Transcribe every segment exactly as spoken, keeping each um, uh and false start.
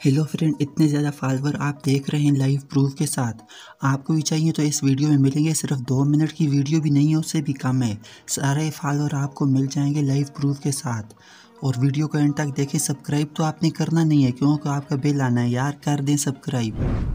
Hello friend, इतने ज़्यादा follower आप देख रहे हैं लाइव प्रूफ के साथ। आपको भी चाहिए तो इस वीडियो में मिलेंगे। सिर्फ दो मिनट की वीडियो भी नहीं है, उससे भी कम है। सारे फॉलोवर आपको मिल जाएंगे लाइव प्रूफ के साथ। और वीडियो को एंड तक देखें। सब्सक्राइब तो आपने करना नहीं है क्योंकि आपका बिल आना है यार, कर दें सब्सक्राइब।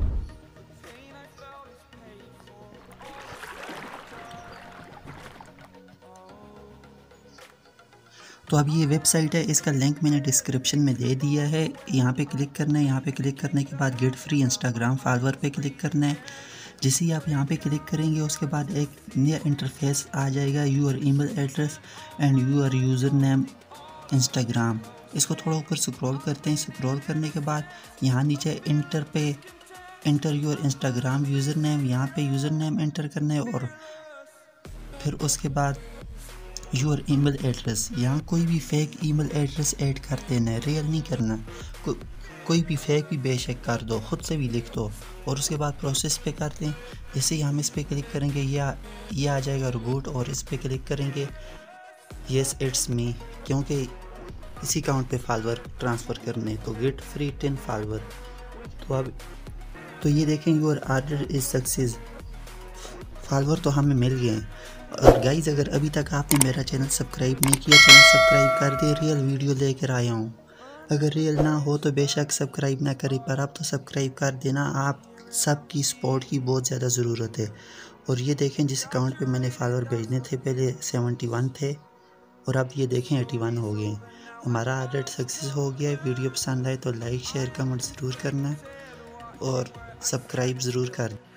तो अब ये वेबसाइट है, इसका लिंक मैंने डिस्क्रिप्शन में दे दिया है। यहाँ पे क्लिक करना है। यहाँ पे क्लिक करने के बाद गेट फ्री इंस्टाग्राम फॉलोवर पे क्लिक करना है। जैसे ही आप यहाँ पे क्लिक करेंगे उसके बाद एक नया इंटरफेस आ जाएगा, your email address and your user name Instagram. इसको थोड़ा ऊपर स्क्रॉल करते हैं। स्क्रॉल करने के बाद यहाँ नीचे इंटर पे enter your Instagram user name, यहाँ पे यूज़र नेम एंटर करना है और फिर उसके बाद योर ईमेल एड्रेस। यहाँ कोई भी फेक ईमेल एड्रेस ऐड कर देना है, रियल नहीं करना। को, कोई भी फेक भी बेशक कर दो, खुद से भी लिख दो और उसके बाद प्रोसेस पे कर दें। जैसे ही हम इस पे क्लिक करेंगे या ये आ जाएगा रिबूट और इस पे क्लिक करेंगे येस इट्स मी, क्योंकि इसी अकाउंट पे फॉलोवर ट्रांसफ़र करने। तो गेट फ्री टेन फॉलोवर। तो अब तो ये देखें your order is success, follower तो हमें मिल गए हैं। और गाइज़, अगर अभी तक आपने मेरा चैनल सब्सक्राइब नहीं किया, चैनल सब्सक्राइब कर दे। रियल वीडियो लेकर आया हूँ। अगर रियल ना हो तो बेशक सब्सक्राइब ना करें, पर अब तो सब्सक्राइब कर देना। आप सबकी सपोर्ट की बहुत ज़्यादा ज़रूरत है। और ये देखें, जिस अकाउंट पे मैंने फॉलोवर भेजने थे पहले सेवेंटी वन थे और अब ये देखें एटी वन हो गए। हमारा ऑर्डर सक्सेस हो गया है। वीडियो पसंद आए तो लाइक शेयर कमेंट ज़रूर करना और सब्सक्राइब ज़रूर कर